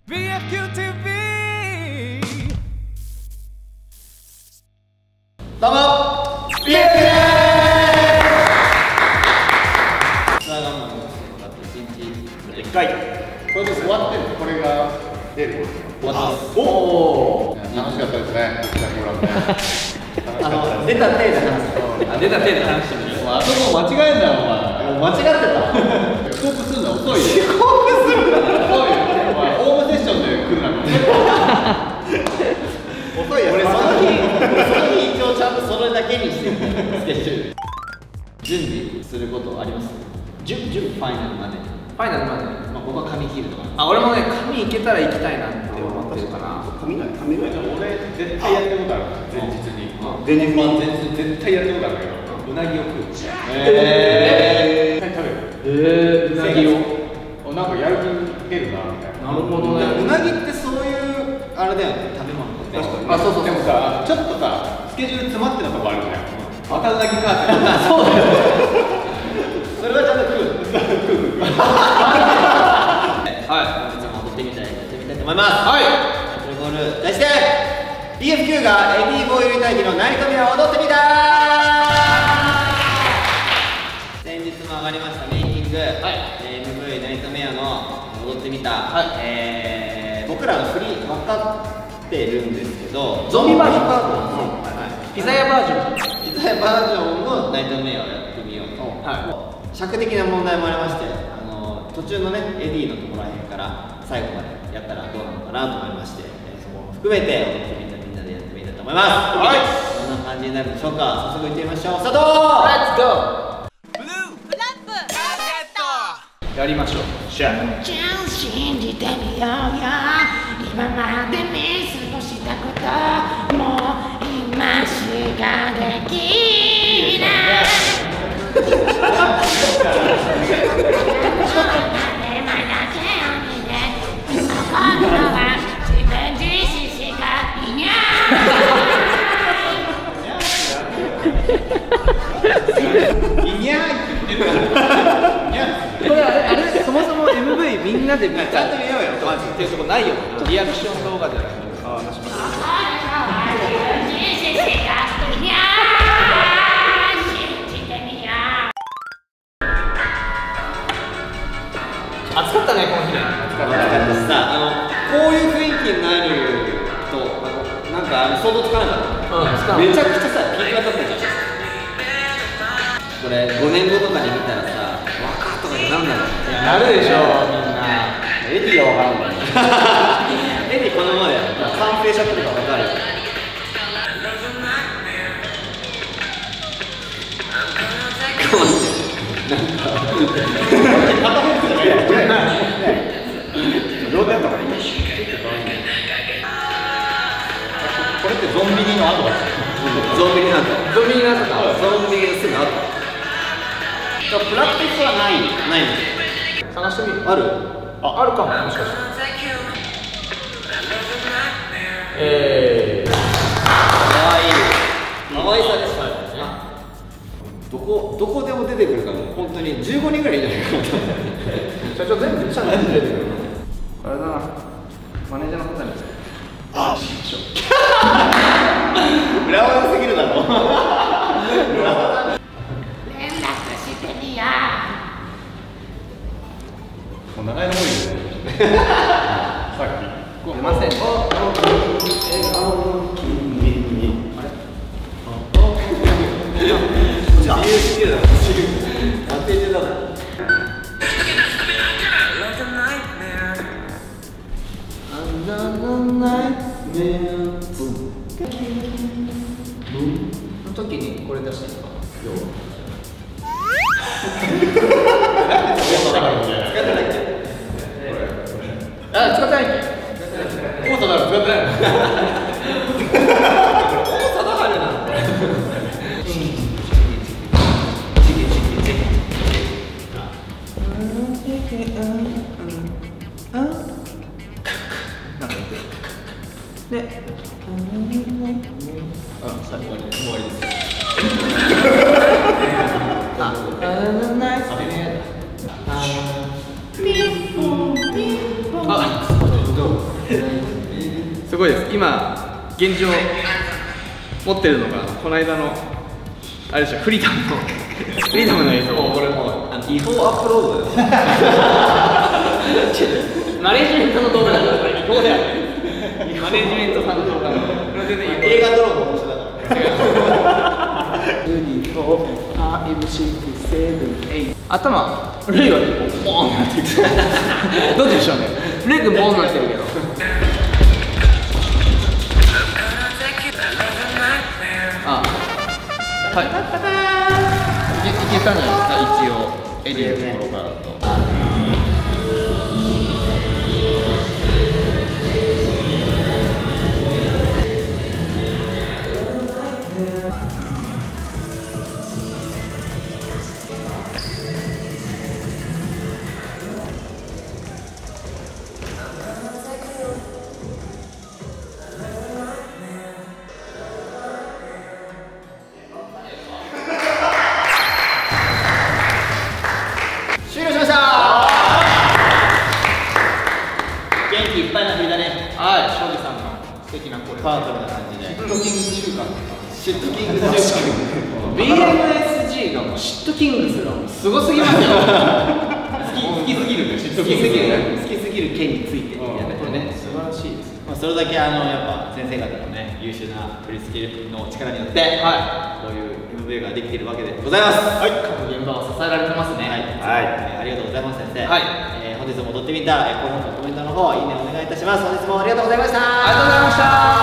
BFQTV。 どうも BFQ です。ツアーガンマンの1日1回これで終わってる。これが出る。終わってます。おお楽しかったですね。出た手で話す。出た手で話してみる。あそこ間違えんなよお前。間違ってた。遅刻するの遅いよ。遅刻するんだ。遅いよ。お前ホームセッションで来るな。遅いよ。俺その日一応ちゃんとそれだけにしてる。スケジュール。準備することあります？準備ファイナルまで。 ファイナルまで。 まあここは髪切るとか。 あ、俺もね、髪いけたら行きたいなって思ってるかな。 髪ない。俺絶対やったことある。前日に。前日絶対やったことあるけど。うなぎを食う。絶対食べる。うなぎを。なんかやる気出るなみたいな。 なるほどね。 うなぎってそういうあれだよね。食べ物。確かに。 あ、そうそう。 でもさ、ちょっとさ、スケジュール詰まってたとこあるじゃん。またうなぎかって。そうだよ。それはちゃんと食う。はい。本日も踊ってみたいと思います。はい。タイトルコール題して BFQ がエディボイル大輝のナイトメアを踊ってみた。先日も上がりましたメイキング、MV ナイトメアの踊ってみた。僕らの振り分かってるんですけど、 ゾンビバージョン。 ピザ屋バージョンのナイトメアをやってみようと。尺的な問題もありまして、途中のねエディのところらへんから最後までやったらどうなのかなと思いまして、そこも含めて踊ってみたみんなでやってみたいと思います。はい、どんな感じになるでしょうか。早速いってみましょう。スタート。レッツゴー。 ブルーフラップマーケット。 やりましょう。 シャー。 じゃあ信じてみようよ。今まで見過ごしたこともう今しかできない。 これあれそもそも MV みんなで見たちゃんと見ようよ。 マジっていうとこないよ。リアクション動画じゃない。ああ、確かに。暑かったね、この日ね。 暑かったしさ、こういう雰囲気になるとなんか想像つかなかった。めちゃくちゃさ、ピークが立ったじゃん。これ5年後とかに見たらさ、若とかになるんだろう。 なるでしょ、みんな。 エディが分からんもんね。エディこのままで完成しちゃってるか分かる。これってゾンビニの後だった。ゾンビニの後。 ゾンビになったか。 ゾンビニのすぐ後。プラクティスはないんですよ。 探してみる。 ある？ あるかも。もしかして。 可愛さです。どこでも出てくるから、本当に15人ぐらいいるんじゃないかな。 社長全部出てくる。あれだな。マネージャーの方に。あ、しょ。 裏技すぎるだろ。 連絡してみよう。 もう長いのもいいよね。さっき。 出ません。の時にこれ出したのか。あ、使ってないっけ？ コートだろ、使ってないの。 で、 あ、最後に終わりです。 ピンポンピンポン。 あ、どう？ すごいです。今現状持ってるのがこの間のあれでしょ、フリーダムの映像。 これもう違法アップロードです。 マネジメントの動画だからこれ違法だよね。マネジメントさんの動画。 映画ドローンの面白だから。 頭、レイは結構ボーンなってる。どっちでしょうね。レイ君ボーンなってるけど。あ、はい。いけたんじゃないですか、一応エディのところからだと。 終了しました。元気いっぱいな振りだね。 はい、庄司さんの素敵な声。 パワフルな感じで。 シットキング週間。 シットキングス週間。 BMSG がもうシットキングスがもうすごすぎますよ。 好きすぎるね。 好きすぎる好きすぎる件についてみたいなね。 素晴らしいです。 まあそれだけやっぱ先生方のね優秀な振り付けの力によってこういう MV ができているわけでございます。 はい、各現場は支えられてますね。 はい、ありがとうございます先生。 はい、 本日も踊ってみた高評価コメントの方いいねお願いいたします。本日もありがとうございました。 ありがとうございました。